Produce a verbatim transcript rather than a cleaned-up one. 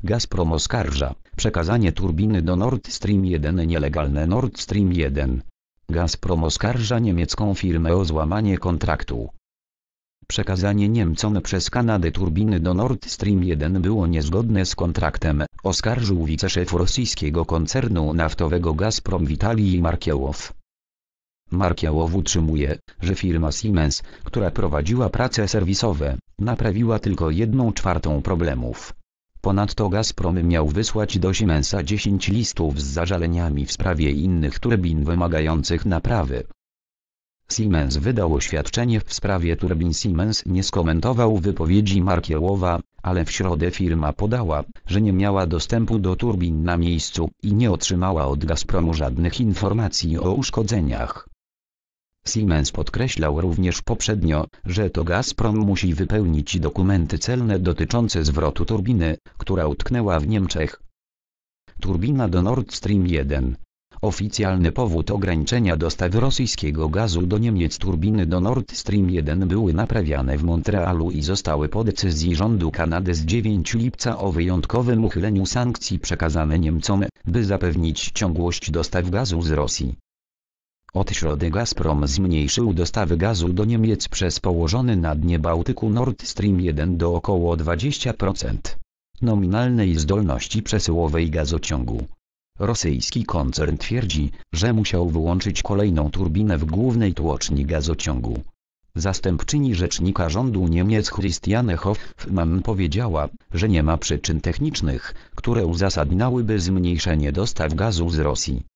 Gazprom oskarża przekazanie turbiny do Nord Stream jeden nielegalne. Nord Stream jeden. Gazprom oskarża niemiecką firmę o złamanie kontraktu. Przekazanie Niemcom przez Kanadę turbiny do Nord Stream jeden było niezgodne z kontraktem, oskarżył wiceszef rosyjskiego koncernu naftowego Gazprom Witalij Markiełow. Markiełow utrzymuje, że firma Siemens, która prowadziła prace serwisowe, naprawiła tylko jedną czwartą problemów. Ponadto Gazprom miał wysłać do Siemensa dziesięć listów z zażaleniami w sprawie innych turbin wymagających naprawy. Siemens wydał oświadczenie w sprawie turbin. Siemens nie skomentował wypowiedzi Markiełowa, ale w środę firma podała, że nie miała dostępu do turbin na miejscu i nie otrzymała od Gazpromu żadnych informacji o uszkodzeniach. Siemens podkreślał również poprzednio, że to Gazprom musi wypełnić dokumenty celne dotyczące zwrotu turbiny, która utknęła w Niemczech. Turbina do Nord Stream jeden. Oficjalny powód ograniczenia dostaw rosyjskiego gazu do Niemiec. Turbiny do Nord Stream jeden były naprawiane w Montrealu i zostały po decyzji rządu Kanady z dziewiątego lipca o wyjątkowym uchyleniu sankcji przekazane Niemcom, by zapewnić ciągłość dostaw gazu z Rosji. Od środy Gazprom zmniejszył dostawy gazu do Niemiec przez położony na dnie Bałtyku Nord Stream jeden do około dwudziestu procent nominalnej zdolności przesyłowej gazociągu. Rosyjski koncern twierdzi, że musiał wyłączyć kolejną turbinę w głównej tłoczni gazociągu. Zastępczyni rzecznika rządu Niemiec Christiane Hoffmann powiedziała, że nie ma przyczyn technicznych, które uzasadniałyby zmniejszenie dostaw gazu z Rosji.